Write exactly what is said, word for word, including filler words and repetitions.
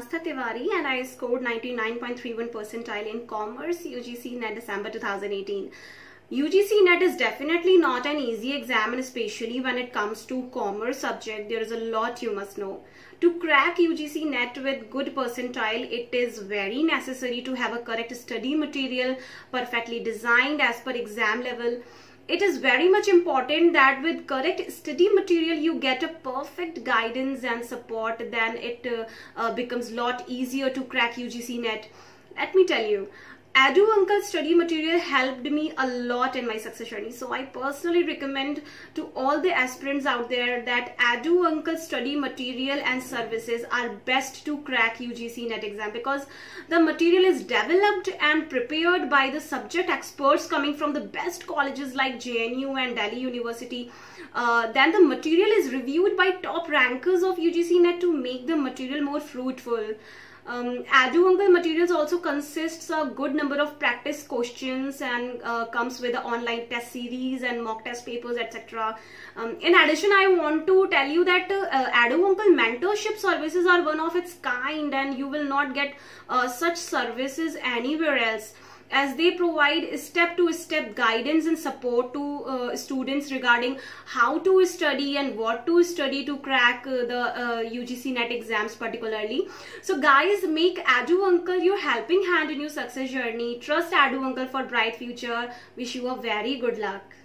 Astha Tiwari and I scored ninety-nine point three one percentile in Commerce U G C Net December two thousand eighteen. U G C Net is definitely not an easy exam, and especially when it comes to commerce subject, there is a lot you must know. To crack U G C Net with good percentile, it is very necessary to have a correct study material, perfectly designed as per exam level. It is very much important that with correct study material you get a perfect guidance and support, then it uh, uh, becomes a lot easier to crack U G C Net. Let me tell you, Eduncle study material helped me a lot in my success journey. So I personally recommend to all the aspirants out there that Eduncle study material and services are best to crack U G C Net exam, because the material is developed and prepared by the subject experts coming from the best colleges like J N U and Delhi University. Uh, then the material is reviewed by top rankers of U G C Net to make the material more fruitful. Um, Eduncle materials also consists a good number of practice questions and uh, comes with an online test series and mock test papers, et cetera. Um, in addition, I want to tell you that uh, Eduncle mentorship services are one of its kind, and you will not get uh, such services anywhere else, as they provide step-to-step guidance and support to uh, students regarding how to study and what to study to crack uh, the uh, U G C Net exams particularly. So guys, make Eduncle your helping hand in your success journey. Trust Eduncle for bright future. Wish you a very good luck.